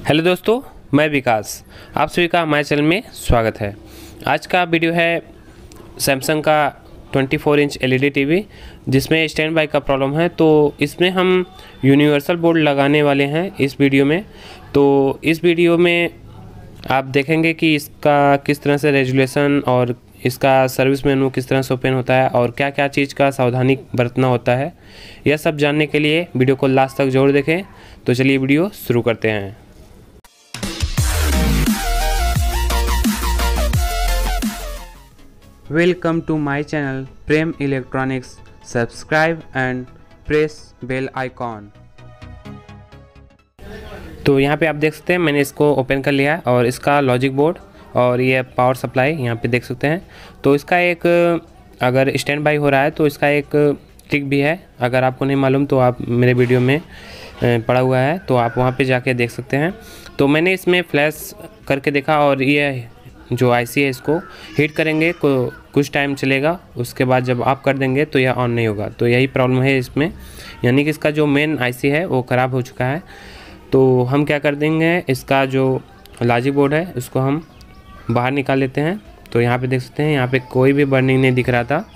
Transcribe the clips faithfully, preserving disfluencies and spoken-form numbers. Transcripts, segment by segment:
Hello दोस्तों, मैं विकास। आप सभी का हमारे चैनल में स्वागत है। आज का वीडियो है सैमसंग का चौबीस इंच एलईडी टीवी जिसमें स्टैंड बाय का प्रॉब्लम है। तो इसमें हम यूनिवर्सल बोर्ड लगाने वाले हैं इस वीडियो में। तो इस वीडियो में आप देखेंगे कि इसका किस तरह से रेजुलेशन और इसका सर्विस मेनू किस तरह से ओपन होता है और क्या क्या चीज़ का सावधानी बरतना होता है। यह सब जानने के लिए वीडियो को लास्ट तक जरूर देखें। तो चलिए वीडियो शुरू करते हैं। Welcome to my channel Prem Electronics. Subscribe and press bell icon. तो यहाँ पे आप देख सकते हैं मैंने इसको ओपन कर लिया और इसका लॉजिक बोर्ड और ये पावर सप्लाई यहाँ पे देख सकते हैं। तो इसका एक अगर स्टैंड बाई हो रहा है तो इसका एक ट्रिक भी है। अगर आपको नहीं मालूम तो आप मेरे वीडियो में पड़ा हुआ है तो आप वहाँ पे जाके देख सकते हैं। तो मैंने इसमें फ्लैश करके देखा और ये जो आईसी है इसको हीट करेंगे को कुछ टाइम चलेगा, उसके बाद जब आप कर देंगे तो यह ऑन नहीं होगा। तो यही प्रॉब्लम है इसमें, यानी कि इसका जो मेन आईसी है वो ख़राब हो चुका है। तो हम क्या कर देंगे, इसका जो लॉजिक बोर्ड है उसको हम बाहर निकाल लेते हैं। तो यहाँ पे देख सकते हैं यहाँ पे कोई भी बर्निंग नहीं दिख रहा था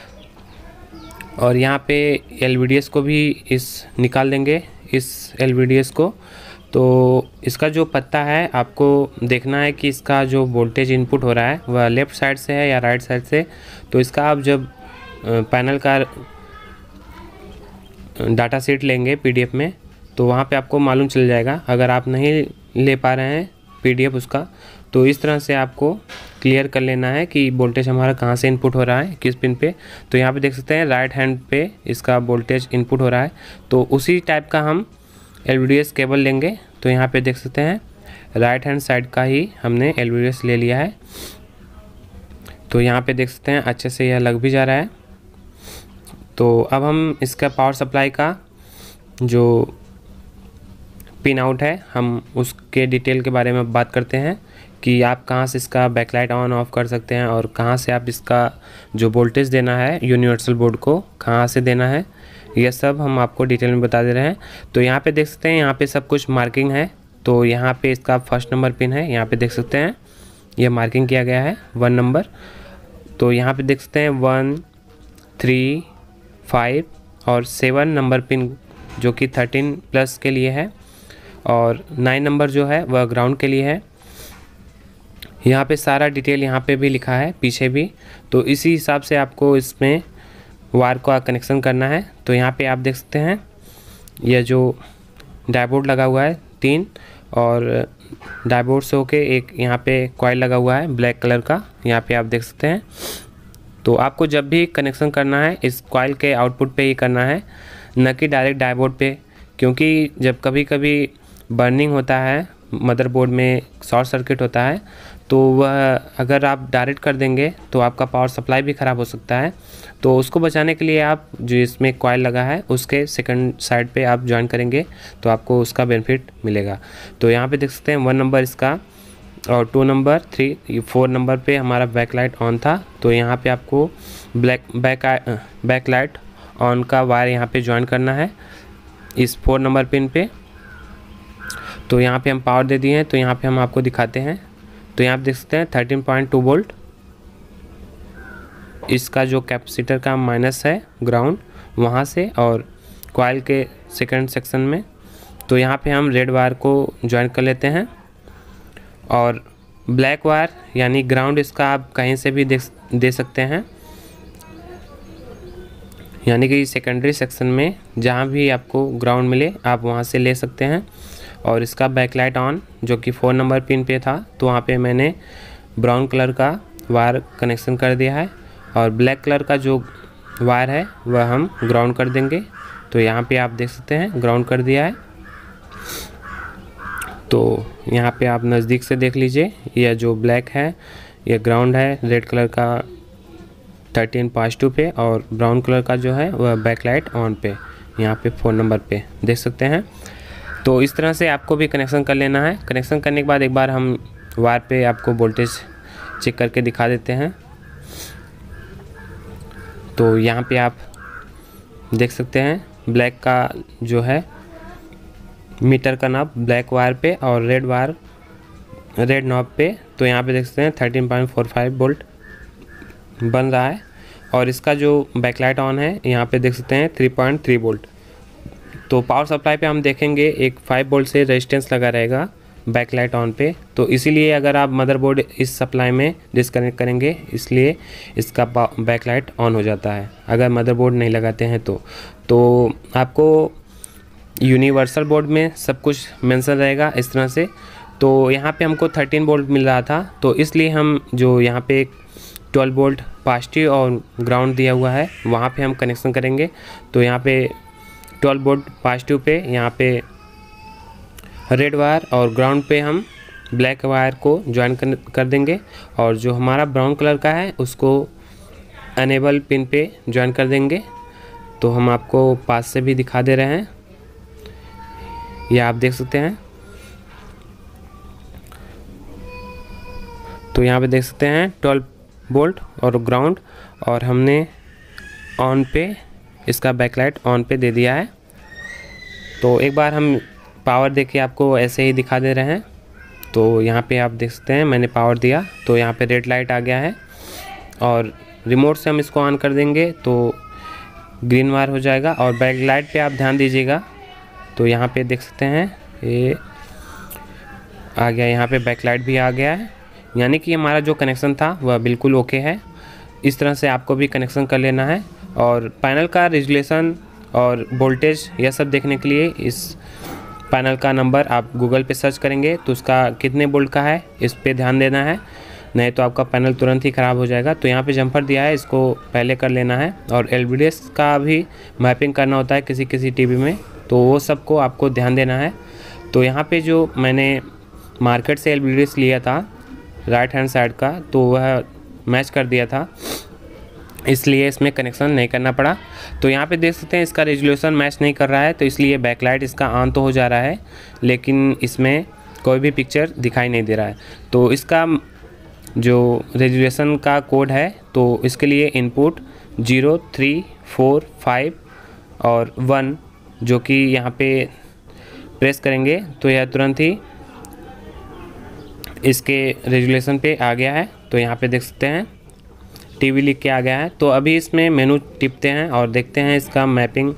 और यहाँ पे एलवीडीएस को भी इस निकाल देंगे, इस एलवीडीएस को। तो इसका जो पत्ता है आपको देखना है कि इसका जो वोल्टेज इनपुट हो रहा है वह लेफ़्ट साइड से है या राइट साइड से। तो इसका आप जब पैनल का डाटा शीट लेंगे पीडीएफ में तो वहाँ पे आपको मालूम चल जाएगा। अगर आप नहीं ले पा रहे हैं पीडीएफ उसका तो इस तरह से आपको क्लियर कर लेना है कि वोल्टेज हमारा कहाँ से इनपुट हो रहा है, किस पिन पे। तो यहाँ पे देख सकते हैं राइट हैंड पे इसका वोल्टेज इनपुट हो रहा है। तो उसी टाइप का हम एलवीडीएस केबल लेंगे। तो यहाँ पे देख सकते हैं राइट हैंड साइड का ही हमने एलवीडीएस ले लिया है। तो यहाँ पे देख सकते हैं अच्छे से यह लग भी जा रहा है। तो अब हम इसका पावर सप्लाई का जो पिन आउट है हम उसके डिटेल के बारे में बात करते हैं कि आप कहाँ से इसका बैकलाइट ऑन ऑफ कर सकते हैं और कहाँ से आप इसका जो वोल्टेज देना है यूनिवर्सल बोर्ड को कहाँ से देना है, यह सब हम आपको डिटेल में बता दे रहे हैं। तो यहाँ पे देख सकते हैं यहाँ पे सब कुछ मार्किंग है। तो यहाँ पे इसका फर्स्ट नंबर पिन है, यहाँ पे देख सकते हैं यह मार्किंग किया गया है वन नंबर। तो यहाँ पे देख सकते हैं वन थ्री फाइव और सेवन नंबर पिन जो कि थर्टीन प्लस के लिए है और नाइन नंबर जो है वह ग्राउंड के लिए है। यहाँ पे सारा डिटेल यहाँ पे भी लिखा है, पीछे भी। तो इसी हिसाब से आपको इसमें वायर का कनेक्शन करना है। तो यहाँ पे आप देख सकते हैं यह जो डायपोर्ट लगा हुआ है तीन और डायपोर्ट से होके एक यहाँ पे कॉइल लगा हुआ है ब्लैक कलर का, यहाँ पे आप देख सकते हैं। तो आपको जब भी कनेक्शन करना है इस कॉइल के आउटपुट पे ही करना है, न कि डायरेक्ट डायपोर्ट पे, क्योंकि जब कभी कभी बर्निंग होता है मदरबोर्ड में, शॉर्ट सर्किट होता है, तो वह अगर आप डायरेक्ट कर देंगे तो आपका पावर सप्लाई भी ख़राब हो सकता है। तो उसको बचाने के लिए आप जो इसमें कॉइल लगा है उसके सेकंड साइड पे आप ज्वाइन करेंगे तो आपको उसका बेनिफिट मिलेगा। तो यहाँ पे देख सकते हैं वन नंबर इसका और two number three four number पे हमारा बैकलाइट ऑन था। तो यहाँ पे आपको ब्लैक बैक बैकलाइट ऑन का वायर यहाँ पे ज्वाइन करना है इस फोर नंबर पिन पे। तो यहाँ पे हम पावर दे दिए हैं। तो यहाँ पे हम आपको दिखाते हैं। तो यहाँ पे देख सकते हैं थर्टीन पॉइंट टू वोल्ट इसका जो कैपेसिटर का माइनस है ग्राउंड वहाँ से और कॉइल के सेकंड सेक्शन में। तो यहाँ पे हम रेड वायर को ज्वाइन कर लेते हैं और ब्लैक वायर यानी ग्राउंड इसका आप कहीं से भी दे दे सकते हैं, यानी कि सेकेंडरी सेक्शन में जहाँ भी आपको ग्राउंड मिले आप वहाँ से ले सकते हैं। और इसका बैकलाइट ऑन जो कि फोर नंबर पिन पे था तो वहाँ पे मैंने ब्राउन कलर का वायर कनेक्शन कर दिया है और ब्लैक कलर का जो वायर है वह हम ग्राउंड कर देंगे। तो यहाँ पे आप देख सकते हैं ग्राउंड कर दिया है। तो यहाँ पे आप नज़दीक से देख लीजिए, यह जो ब्लैक है यह ग्राउंड है रेड कलर का थर्टीन पास टू पे और ब्राउन कलर का जो है वह बैकलाइट ऑन पे यहाँ पे फोर नंबर पे देख सकते हैं। तो इस तरह से आपको भी कनेक्शन कर लेना है। कनेक्शन करने के बाद एक बार हम वायर पे आपको वोल्टेज चेक करके दिखा देते हैं। तो यहाँ पे आप देख सकते हैं ब्लैक का जो है मीटर का नाप ब्लैक वायर पे और रेड वायर रेड नॉब पे। तो यहाँ पे देख सकते हैं thirteen point four five volt बन रहा है। और इसका जो बैकलाइट ऑन है यहाँ पे देख सकते हैं थ्री पॉइंट थ्री वोल्ट। तो पावर सप्लाई पे हम देखेंगे एक फाइव वोल्ट से रेजिस्टेंस लगा रहेगा बैकलाइट ऑन पे। तो इसीलिए अगर आप मदरबोर्ड इस सप्लाई में डिस्कनेक्ट करेंगे इसलिए इसका बैकलाइट ऑन हो जाता है अगर मदरबोर्ड नहीं लगाते हैं तो। तो आपको यूनिवर्सल बोर्ड में सब कुछ मेंशन रहेगा इस तरह से। तो यहाँ पे हमको थर्टीन वोल्ट मिल रहा था तो इसलिए हम जो यहाँ पे ट्वेल्व वोल्ट पॉजिटिव और ग्राउंड दिया हुआ है वहाँ पे हम कनेक्शन करेंगे। तो यहाँ पे ट्वेल्व वोल्ट पॉजिटिव पे यहाँ पे रेड वायर और ग्राउंड पे हम ब्लैक वायर को ज्वाइन कर, कर देंगे और जो हमारा ब्राउन कलर का है उसको अनेबल पिन पे ज्वाइन कर देंगे। तो हम आपको पास से भी दिखा दे रहे हैं, ये आप देख सकते हैं। तो यहाँ पे देख सकते हैं ट्वेल्व वोल्ट और ग्राउंड और हमने ऑन पे इसका बैकलाइट ऑन पे दे दिया है। तो एक बार हम पावर देके आपको ऐसे ही दिखा दे रहे हैं। तो यहाँ पे आप देख सकते हैं मैंने पावर दिया तो यहाँ पे रेड लाइट आ गया है और रिमोट से हम इसको ऑन कर देंगे तो ग्रीन वायर हो जाएगा। और बैकलाइट पे आप ध्यान दीजिएगा तो यहाँ पे देख सकते हैं ये आ गया, यहाँ पे बैकलाइट भी आ गया है, यानी कि हमारा जो कनेक्शन था वह बिल्कुल ओके है। इस तरह से आपको भी कनेक्शन कर लेना है। और पैनल का रेजुलेशन और वोल्टेज यह सब देखने के लिए इस पैनल का नंबर आप गूगल पे सर्च करेंगे तो उसका कितने वोल्ट का है इस पे ध्यान देना है, नहीं तो आपका पैनल तुरंत ही ख़राब हो जाएगा। तो यहाँ पे जंपर दिया है, इसको पहले कर लेना है। और एल वी डी एस का भी मैपिंग करना होता है किसी किसी टीवी में, तो वो सबको आपको ध्यान देना है। तो यहाँ पे जो मैंने मार्केट से एल वी डी एस लिया था राइट हैंड साइड का तो वह मैच कर दिया था, इसलिए इसमें कनेक्शन नहीं करना पड़ा। तो यहाँ पे देख सकते हैं इसका रेजोल्यूशन मैच नहीं कर रहा है तो इसलिए बैकलाइट इसका ऑन तो हो जा रहा है लेकिन इसमें कोई भी पिक्चर दिखाई नहीं दे रहा है। तो इसका जो रेजोल्यूशन का कोड है तो इसके लिए input zero three four five और वन जो कि यहाँ पे प्रेस करेंगे तो यह तुरंत ही इसके रेजोल्यूशन पे आ गया है। तो यहाँ पे देख सकते हैं टीवी लिख के आ गया है। तो अभी इसमें मेनू टिपते हैं और देखते हैं इसका मैपिंग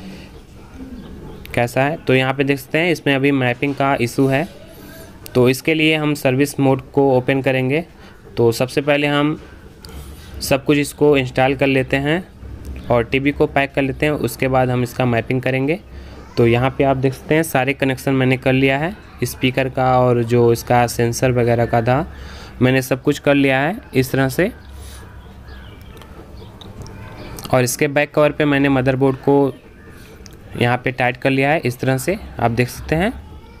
कैसा है। तो यहाँ पे देख सकते हैं इसमें अभी मैपिंग का इशू है तो इसके लिए हम सर्विस मोड को ओपन करेंगे। तो सबसे पहले हम सब कुछ इसको इंस्टॉल कर लेते हैं और टीवी को पैक कर लेते हैं, उसके बाद हम इसका मैपिंग करेंगे। तो यहाँ पे आप देख सकते हैं सारे कनेक्शन मैंने कर लिया है, स्पीकर का और जो इसका सेंसर वगैरह का था मैंने सब कुछ कर लिया है इस तरह से। और इसके बैक कवर पे मैंने मदरबोर्ड को यहाँ पे टाइट कर लिया है इस तरह से, आप देख सकते हैं।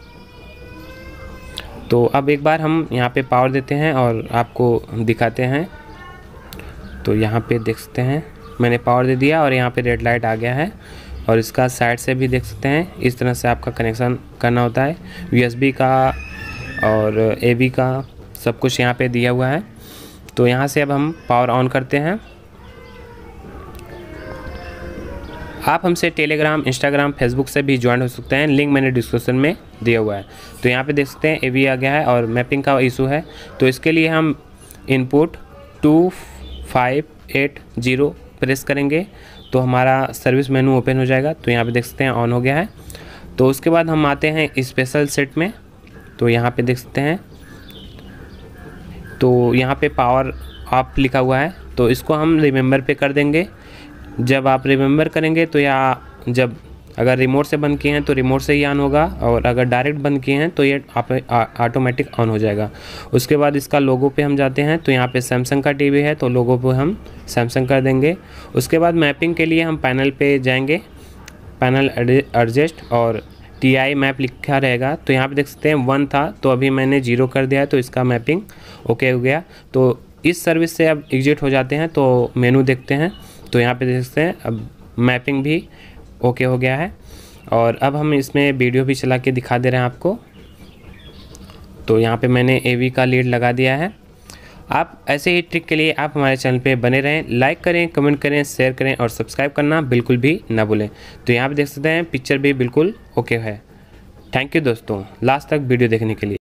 तो अब एक बार हम यहाँ पे पावर देते हैं और आपको दिखाते हैं। तो यहाँ पे देख सकते हैं मैंने पावर दे दिया और यहाँ पे रेड लाइट आ गया है। और इसका साइड से भी देख सकते हैं इस तरह से आपका कनेक्शन करना होता है, यू एस बी का और ए बी का सब कुछ यहाँ पे दिया हुआ है। तो यहाँ से अब हम पावर ऑन करते हैं। आप हमसे टेलीग्राम, इंस्टाग्राम, फेसबुक से भी ज्वाइन हो सकते हैं, लिंक मैंने डिस्क्रिप्शन में दिया हुआ है। तो यहाँ पे देख सकते हैं ए वी आ गया है और मैपिंग का इशू है तो इसके लिए हम input two five eight zero press करेंगे तो हमारा सर्विस मेनू ओपन हो जाएगा। तो यहाँ पे देख सकते हैं ऑन हो गया है। तो उसके बाद हम आते हैं स्पेशल सेट में। तो यहाँ पे देख सकते हैं तो यहाँ पे पावर ऑफ लिखा हुआ है तो इसको हम रिमेंबर पे कर देंगे। जब आप रिमेंबर करेंगे तो या जब अगर रिमोट से बंद किए हैं तो रिमोट से ही ऑन होगा और अगर डायरेक्ट बंद किए हैं तो ये ऑटोमेटिक ऑन हो जाएगा। उसके बाद इसका लोगो पे हम जाते हैं तो यहाँ पे सैमसंग का टीवी है तो लोगो पे हम सैमसंग कर देंगे। उसके बाद मैपिंग के लिए हम पैनल पे जाएंगे, पैनल एडजस्ट और टी आई मैप लिखा रहेगा। तो यहाँ पे देख सकते हैं वन था तो अभी मैंने जीरो कर दिया है तो इसका मैपिंग ओके हो गया। तो इस सर्विस से अब एग्जिट हो जाते हैं तो मेनू देखते हैं। तो यहाँ पे देख सकते हैं अब मैपिंग भी ओके हो गया है। और अब हम इसमें वीडियो भी चला के दिखा दे रहे हैं आपको। तो यहाँ पे मैंने ए वी का लीड लगा दिया है। आप ऐसे ही ट्रिक के लिए आप हमारे चैनल पे बने रहें, लाइक करें, कमेंट करें, शेयर करें और सब्सक्राइब करना बिल्कुल भी ना भूलें। तो यहाँ पे देख सकते हैं पिक्चर भी बिल्कुल ओके है। थैंक यू दोस्तों लास्ट तक वीडियो देखने के लिए।